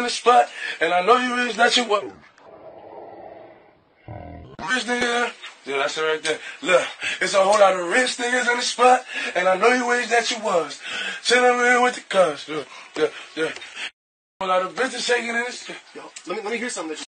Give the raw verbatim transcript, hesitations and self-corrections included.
spot, and I know you wish that you was. Rich nigga, yeah, that's it right there. Look, it's a whole lot of rich niggas in the spot, and I know you wish that you was. Chillin' in with the cuz, yeah, yeah, yeah. A whole lot of bitches shaking in the shit. Yo, let me let me hear something that you